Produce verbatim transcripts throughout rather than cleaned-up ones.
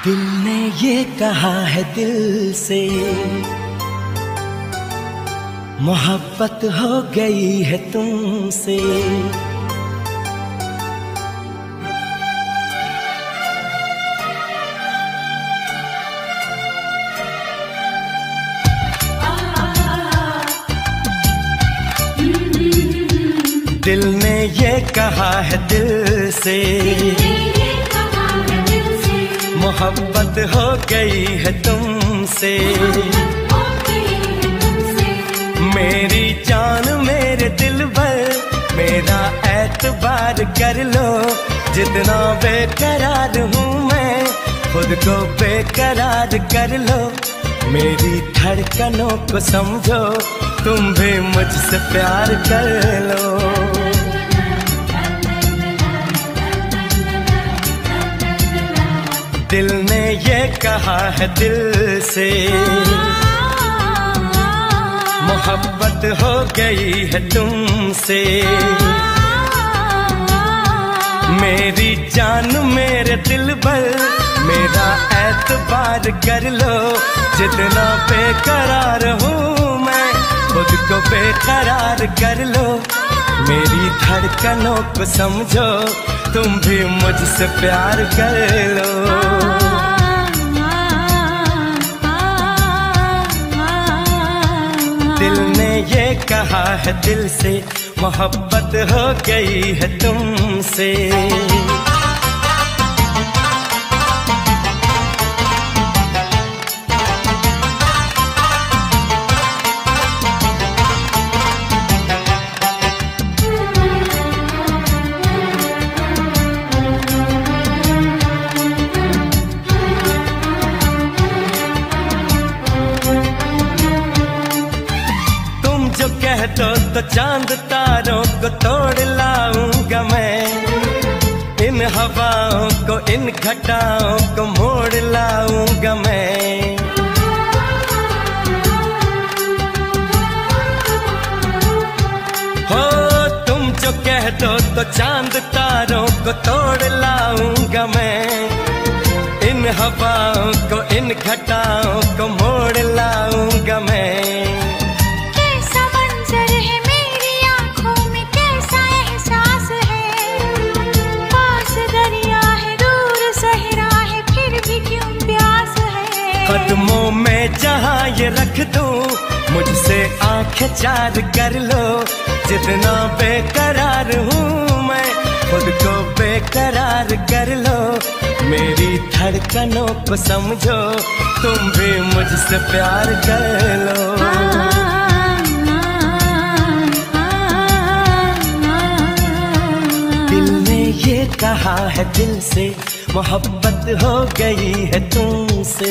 दिल ने ये कहा है दिल से, मोहब्बत हो गई है तुमसे। दिल ने ये कहा है दिल से, मोहब्बत हो गई है तुमसे। मेरी जान मेरे दिल भर, मेरा एतबार कर लो। जितना बेकरार हूँ मैं, खुद को बेकरार कर लो। मेरी धड़कनों को समझो, तुम भी मुझसे प्यार कर लो। दिल ने ये कहा है दिल से, मोहब्बत हो गई है तुमसे। मेरी जान मेरे दिल भर, मेरा एतबार कर लो। जितना बेकरार हूँ मैं, खुद को बेकरार कर लो। मेरी धड़कनों को समझो, तुम भी मुझसे प्यार कर लो। दिल ने ये कहा है दिल से, मोहब्बत हो गई है तुमसे। कह दो तो चांद तारों को तोड़ लाऊंगा मैं। इन हवाओं को, इन घटाओं को मोड़ लाऊंगा मैं। हो तुम जो कह दो तो चांद तारों को तोड़ लाऊंगा मैं। इन हवाओं को, इन घटाओं को मोड़ लाऊंगा मैं। कदमों में जहाँ ये रख दूं, मुझसे आंखें चार कर लो। जितना बेकरार हूँ मैं, खुद को बेकरार कर लो। मेरी धड़कनों को समझो, तुम भी मुझसे प्यार कर लो। दिल ने ये कहा है दिल से, मोहब्बत हो गई है तुमसे।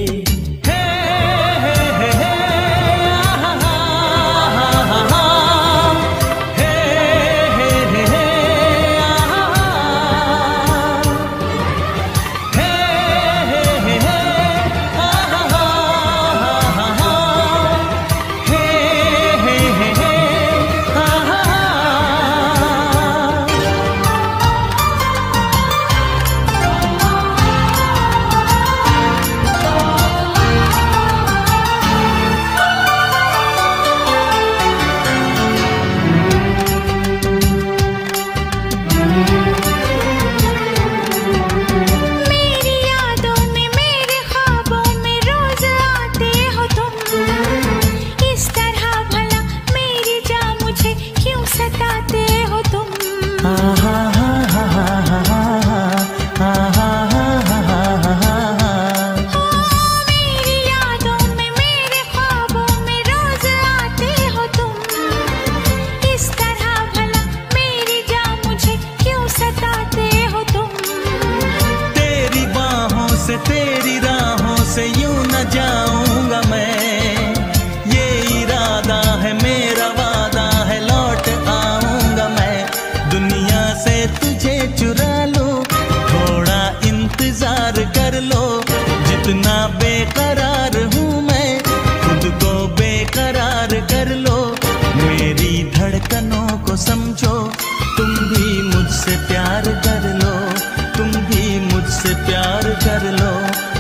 तेरी राहों से यूं न जाऊंगा मैं। ये इरादा है मेरा, वादा है लौट आऊंगा मैं। दुनिया से तुझे चुरा लूं, थोड़ा इंतजार कर लो। जितना बेकरार हूँ मैं, खुद को बेकरार कर लो। मेरी धड़कनों को समझो, तुम भी मुझसे प्यार कर लो। तुम भी मुझसे प्यार कर लो।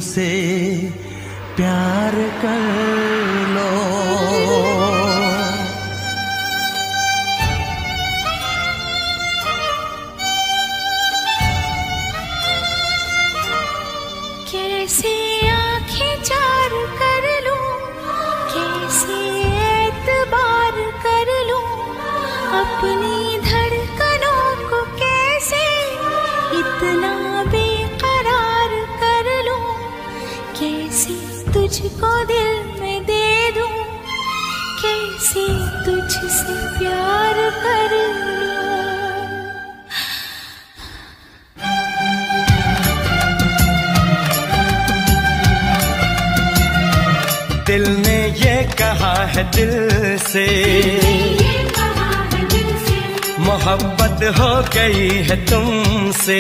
से प्यार कर लो। कैसे आंखें चार कर लूं, कैसे एतबार कर लूं, अपनी धड़कनों को कैसे इतना बेकरार कर लूं, कैसे तुझको दिल में दे दूं, कैसे तुझसे प्यार कर लूं। दिल ने ये कहा है दिल से, मोहब्बत हो गई है तुमसे।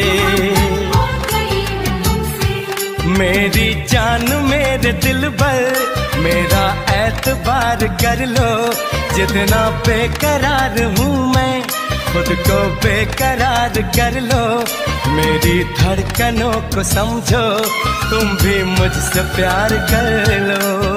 मेरी जान मेरे दिल पर मेरा एतबार कर लो, जितना बेकरार हूँ मैं खुद को बेकरार कर लो। मेरी धड़कनों को समझो, तुम भी मुझसे प्यार कर लो।